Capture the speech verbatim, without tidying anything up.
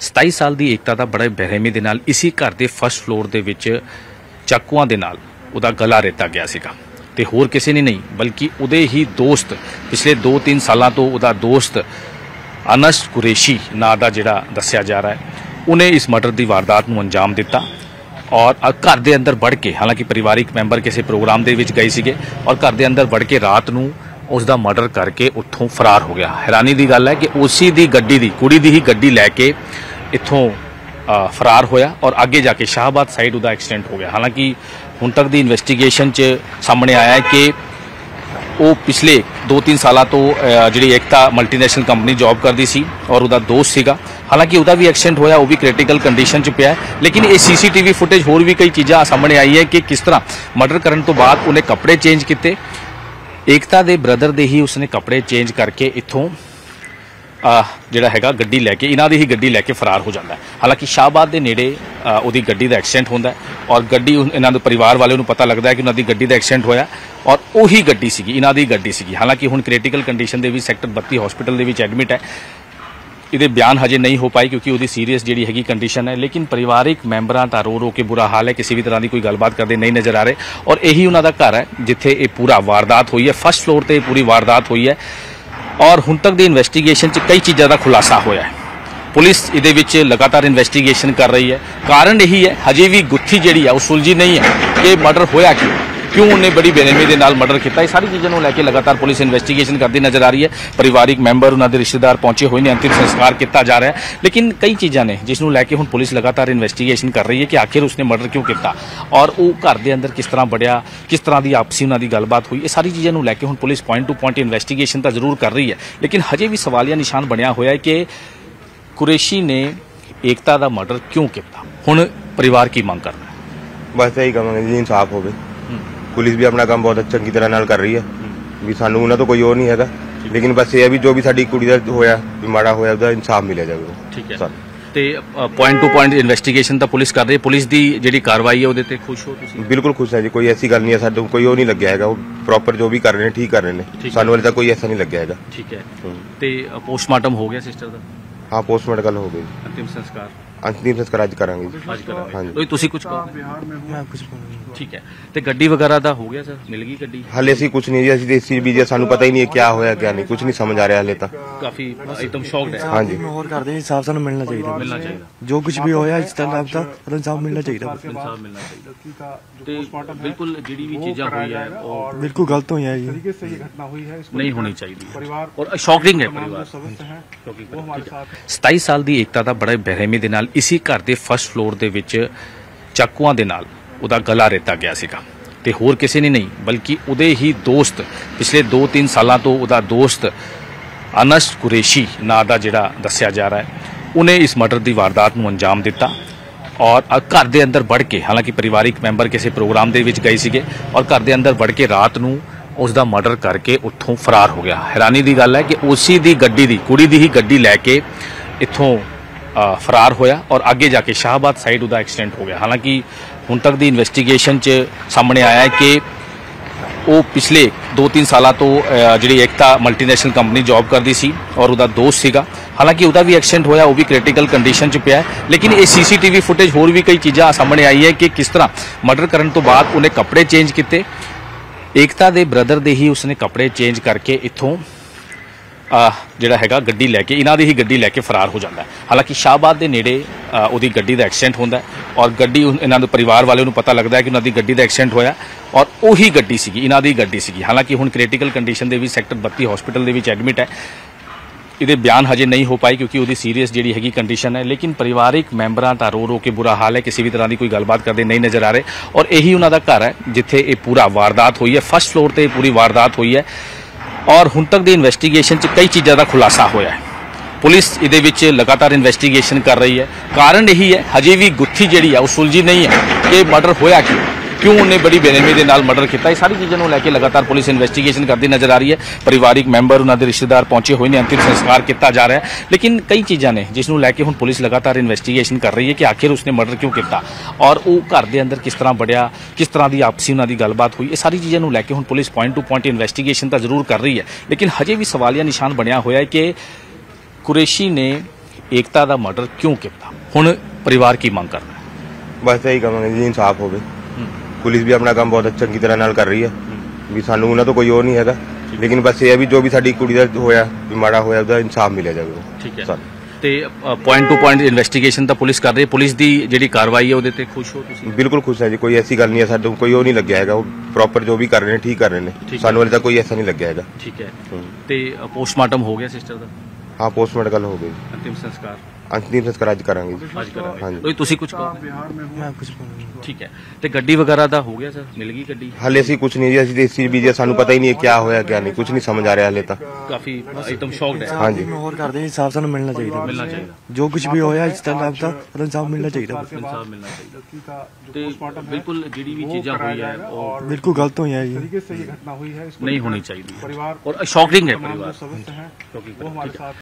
सताई साल की एकता का बड़े बेरहमी के नाल इसी घर के फर्स्ट फ्लोर के विच चाकुआं दे नाल उहदा गला रेता गया सीगा ते होर किसी ने नहीं बल्कि उहदे ही दोस्त पिछले दो तीन सालों तो उहदा दोस्त अनस कुरैशी नां दा जिहड़ा दस्सिया जा रहा है उन्हें इस मर्डर की वारदात नूं अंजाम दिता और घर के अंदर बढ़ के हालांकि परिवारिक मैंबर किसी प्रोग्राम के विच गए सीगे और घर के अंदर बढ़ के रात नूं उसका मर्डर करके उत्थों फरार हो गया। हैरानी की गल है कि उसी दी गड्डी दी कुड़ी दी ही गड्डी लैके इत्थों फरार होया और आगे जाके शाहबाद साइड उसका एक्सीडेंट हो गया। हालांकि हुण तक दी इन्वेस्टिगेशन च सामने आया है कि वो पिछले दो तीन साल तो जी एकता मल्टीनेशनल कंपनी जॉब करती सी और उसका दोस्त सीगा। हालांकि उसका भी एक्सीडेंट होया वो भी क्रिटिकल कंडीशन च पिया है लेकिन ये C C T V footage होर भी कई चीज़ां सामने आई है कि किस तरह मर्डर करने तो बाद उन्हें कपड़े चेंज किए। एकता दे ब्रदर दे ही उसने कपड़े चेंज करके इत्थों जिहड़ा हैगा गड्डी लैके इन्हां दी ही गड्डी लैके फरार हो जाता है। हालांकि शाहबाद दे नेड़े उहदी गड्डी दा एक्सीडेंट होंदा है और गड्डी इन्हां दे परिवार वाले नूं पता लगदा है कि उन्हां दी गड्डी दा एक्सीडेंट होया और उही गड्डी सीगी इन्हां दी गड्डी सीगी। हालांकि हुण क्रिटिकल कंडीशन दे विच सैक्टर बत्ती हॉस्पिटल दे विच एडमिट है। ये बयान हजे नहीं हो पाई क्योंकि उसकी सीरीयस जी हैगी कंडीशन है लेकिन परिवारिक मैंबरां दा रो रो के बुरा हाल है, किसी भी तरह की कोई गलबात करते नहीं नज़र आ रहे और यही उन्हों का घर है जिथे ये पूरा वारदात हुई है। फर्स्ट फ्लोर पर पूरी वारदात हुई है और हुण तक की इन्वेस्टिगेशन च कई चीज़ों का खुलासा होया है। पुलिस इहदे विच लगातार इन्वेस्टिगेशन कर रही है। कारण यही है हजे भी गुत्थी जिहड़ी है वो सुलझी नहीं है कि मर्डर होया क्यों क्यों उन्हें बड़ी बेरहमी के नाल मर्डर किया। सारी चीज़ों को लैके लगातार पुलिस इन्वेस्टिगेशन करती नजर आ रही है। परिवारिक मैंबर उन्होंने रिश्तेदार पहुंचे हुए हैं, अंतिम संस्कार किया जा रहा है लेकिन कई चीज़ां ने जिसनों लैके हुण पुलिस लगातार इन्वेस्टिगेशन कर रही है कि आखिर उसने मर्डर क्यों किया और वो घर के अंदर किस तरह बढ़िया, किस तरह की आपसी उन्होंने गलबात हुई। ये सारी चीज़ों को लैके हुण police point to point investigation तो जरूर कर रही है लेकिन हजे भी सवालिया निशान बनया होया है कि कुरैशी ने एकता का मर्डर क्यों किया। हुण परिवार की मांग करना है, बस यही कहांगे जी इंसाफ होवे। पुलिस भी अपना काम बहुत चंगी तरह नाल कर रही है भी सानू उन्हां तो कोई और नहीं हैगा लेकिन बस ये है भी जो भी साडी कुड़ी दा होया भी माड़ा होया उसदा इंसाफ मिले जावे। ठीक है ते पॉइंट टू पॉइंट इन्वेस्टिगेशन तो पुलिस कर रही है। पुलिस की जिहड़ी कार्रवाई है उहदे ते खुश हो तुसीं? बिल्कुल खुश है जी, कोई ऐसी गल नहीं है, साडे कोई और नहीं लग्या हैगा, वो प्रॉपर जो भी कर रहे हैं ठीक कर रहे हैं, सानू वाले तक कोई ऐसा नहीं लग्या हैगा। ठीक है ते पोस्टमार्टम हो गया सिस्टर दा? हाँ पोस्टमार्टम कल हो गई। अंतिम संस्कार अंतिम संस्कार आज करांगे। आज करांगे। हाँ जी तुसीं कुछ कहो? मैं कुछ ठीक है ते गड्डी वगैरह दा हो गया सर, मिल गई गड्डी? हाले असीं कुछ नहीं जी, असीं इस चीज भी जी सानू पता ही नहीं है क्या होया क्या नहीं, कुछ नहीं समझ आ रहा हाले तक। काफी एकदम शॉक्ड है। हाँ जी और कर दे इंसाफ सानू मिलना चाहिए, मिलना चाहिए जो कुछ भी होया इस तरह का इंसाफ मिलना चाहिए। इंसाफ मिलना चाहिए ते बिल्कुल जिहड़ी भी चीज़ां हुई है और बिल्कुल गलत हुई है ये, तरीके से ये घटना हुई है नहीं होनी चाहिए और शॉकिंग है परिवार। सताई साल की एकता का बड़े बेरहमी के नाल इसी घर के फर्स्ट फ्लोर के विच चाकुआं दे नाल उहदा गला रेता गया सीगा ते होर किसी ने नहीं बल्कि उहदे ही दोस्त पिछले दो तीन सालों तो उहदा दोस्त अनस कुरैशी नां दा जिहड़ा दस्सिया जा रहा है उन्हें इस मर्डर की वारदात नूं अंजाम दिता और घर के अंदर बढ़ के हालांकि परिवारिक मैंबर किसी प्रोग्राम के विच गए सीगे और घर के अंदर बढ़ के रात नूं उसका मर्डर करके उत्थों फरार हो गया। हैरानी की गल है कि उसी दी गड्डी दी कुड़ी दी ही गड्डी लैके इत्थों फरार होया और आगे जाके शाहबाद साइड उसका एक्सीडेंट हो गया। हालांकि हुण तक की इन्वेस्टिगेशन च सामने आया है कि वो पिछले दो तीन साल तो जी एकता मल्टीनेशनल कंपनी जॉब करती सी और उसका दोस्त सीगा। हालांकि उसका भी एक्सीडेंट होया वो भी क्रिटिकल कंडीशन च पिया है लेकिन ये C C T V footage होर भी कई चीज़ां सामने आई है कि किस तरह मर्डर करने तो बाद उन्हें कपड़े चेंज किए। एकता दे ब्रदर दे ही उसने कपड़े चेंज करके इत्थों जिहड़ा हैगा गड्डी लैके इन्हां दी ही गड्डी लैके फरार हो जाता है। हालांकि शाहबाद दे नेड़े उसकी गड्डी का एक्सीडेंट होंदा है और गड्डी इन्हां दे परिवार वाले नूं पता लगदा है कि उन्हां दी गड्डी का एक्सीडेंट होया और उही गड्डी सीगी इन्हां दी गड्डी सीगी। हालांकि हुण क्रिटिकल कंडीशन दे विच सैक्टर बत्ती हॉस्पिटल दे विच एडमिट है। ये बयान हजे नहीं हो पाई क्योंकि उसकी सीरीयस जी हैगी कंडीशन है लेकिन परिवारिक मैंबरां दा रो रो के बुरा हाल है, किसी भी तरह की कोई गलबात करते नहीं नज़र आ रहे और यही उन्हों का घर है जिथे ये पूरा वारदात हुई है। फर्स्ट फ्लोर पर पूरी वारदात हुई है और हुण तक की इन्वेस्टिगेशन च कई चीज़ों का खुलासा होया है। पुलिस इहदे विच लगातार इन्वेस्टिगेशन कर रही है। कारण यही है हजे भी गुत्थी जिहड़ी है वो सुलझी नहीं है कि मर्डर होया क्यों क्यों उन्हें बड़ी बेरहमी के नाल मर्डर किया। सारी चीज़ों को लैके लगातार पुलिस इन्वेस्टिगेशन करती नजर आ रही है। परिवारिक मैंबर उन्होंने रिश्तेदार पहुंचे हुए हैं, अंतिम संस्कार किया जा रहा है लेकिन कई चीज़ां ने जिसनों लैके हुण पुलिस लगातार इन्वेस्टिगेशन कर रही है कि आखिर उसने मर्डर क्यों किया और वो घर के अंदर किस तरह बढ़िया, किस तरह की आपसी उन्होंने गलबात हुई। ये सारी चीज़ों को लैके हुण police point to point investigation तो जरूर कर रही है लेकिन हजे भी सवालिया निशान बनया होया है कि कुरैशी ने ਏਕਤਾ ਦਾ ਮਰਡਰ ਕਿਉਂ ਕੀਤਾ? ਹੁਣ ਪਰਿਵਾਰ ਕੀ ਮੰਗ ਕਰਦਾ ਹੈ? ਬਸ ਇਹੀ ਕਹਾਂਗੇ ਜੀ ਇਨਸਾਫ ਹੋਵੇ। ਪੁਲਿਸ ਵੀ ਆਪਣਾ ਕੰਮ ਬਹੁਤ ਚੰਗੀ ਤਰ੍ਹਾਂ ਨਾਲ ਕਰ ਰਹੀ ਹੈ ਵੀ ਸਾਨੂੰ ਉਹਨਾਂ ਤੋਂ ਕੋਈ ਉਹ ਨਹੀਂ ਹੈਗਾ, ਲੇਕਿਨ ਬਸ ਇਹ ਹੈ ਵੀ ਜੋ ਵੀ ਸਾਡੀ ਕੁੜੀ ਦਾ ਹੋਇਆ ਵੀ ਮਾੜਾ ਹੋਇਆ ਉਹਦਾ ਇਨਸਾਫ ਮਿਲਿਆ ਜਾਵੇ। ਠੀਕ ਹੈ। ਸਾਨੂੰ ਤੇ ਪੁਆਇੰਟ ਟੂ ਪੁਆਇੰਟ ਇਨਵੈਸਟੀਗੇਸ਼ਨ ਤਾਂ ਪੁਲਿਸ ਕਰ ਰਹੀ ਹੈ। ਪੁਲਿਸ ਦੀ ਜਿਹੜੀ ਕਾਰਵਾਈ ਹੈ ਉਹਦੇ ਤੇ ਖੁਸ਼ ਹੋ ਤੁਸੀਂ? ਬਿਲਕੁਲ ਖੁਸ਼ ਹੈ ਜੀ, ਕੋਈ ਐਸੀ ਗੱਲ ਨਹੀਂ ਹੈ, ਸਾਨੂੰ ਕੋਈ ਉਹ ਨਹੀਂ ਲੱਗਿਆ ਹੈਗਾ। ਉਹ ਪ੍ਰੋਪਰ ਜੋ ਵੀ ਕਰ ਰਹੇ ਨੇ ਠੀਕ ਕਰ ਰਹੇ ਨੇ, ਸਾਨੂੰ ਹਲੇ ਤੱਕ ਕੋਈ ਐਸਾ ਨਹੀਂ ਲੱਗਿਆ ਹੈਗਾ। ਠੀਕ ਹੈ। ਤੇ ਪੋਸਟਮਾਰਟਮ ਹੋ ਗਿਆ ਸਿਸਟਰ ਦਾ? ਹਾਂ, ਪੋਸਟਮਾਰਟਮ ਕੱਲ ਹੋ ਗਈ। ਅੰਤਿਮ ਸੰਸਕਾਰ ਅੰਤਿਮ ਸੰਸਕਾਰ ਅੱਜ ਕਰਾਂਗੇ ਜੀ। ਅੱਜ ਕਰਾਂਗੇ। ਹਾਂਜੀ। ਕੋਈ ਤੁਸੀਂ ਕੁਝ ਕਹੋ? ਮੈਂ ਕੁਝ ਬੋਲਣਾ ਠੀਕ ਹੈ। ਤੇ ਗੱਡੀ ਵਗੈਰਾ ਦਾ ਹੋ ਗਿਆ ਸਰ? ਮਿਲ ਗਈ ਗੱਡੀ? ਹਾਲੇ ਅਸੀਂ ਕੁਝ ਨਹੀਂ ਜੀ, ਅਸੀਂ ਤੇ ਇਸ ਚੀਜ਼ ਵੀ ਜੀ ਸਾਨੂੰ ਪਤਾ ਹੀ ਨਹੀਂ ਹੈ ਕੀ ਹੋਇਆ ਕੀ ਨਹੀਂ, ਕੁਝ ਨਹੀਂ ਸਮਝ ਆ ਰਿਹਾ ਹਾਲੇ ਤਾਂ। ਕਾਫੀ ਇੱਕਦਮ ਸ਼ੌਕਡ ਹੈ। ਹਾਂਜੀ। ਹੋਰ ਕਰਦੇ ਹਾਂ, ਇਨਸਾਫ ਸਾਨੂੰ ਮਿਲਣਾ ਚਾਹੀਦਾ। ਮਿਲਣਾ ਚਾਹੀਦਾ। ਜੋ ਕੁਝ ਵੀ ਹੋਇਆ ਇਸ ਤਰ੍ਹਾਂ ਦਾ ਉਹਦਾ ਇਨਸਾਫ ਮਿਲਣਾ ਚਾਹੀਦਾ। ਇਨਸਾਫ ਮਿਲਣਾ ਚਾਹੀਦਾ। ਤੇ ਬਿਲਕੁਲ ਜਿਹੜੀ ਵੀ ਚੀਜ਼ਾਂ ਹੋਈਆਂ ਉਹ ਬਿਲਕੁਲ ਗਲਤ ਹੋਈਆਂ ਜੀ, नहीं होनी चाहिए और शॉकिंग है परिवार।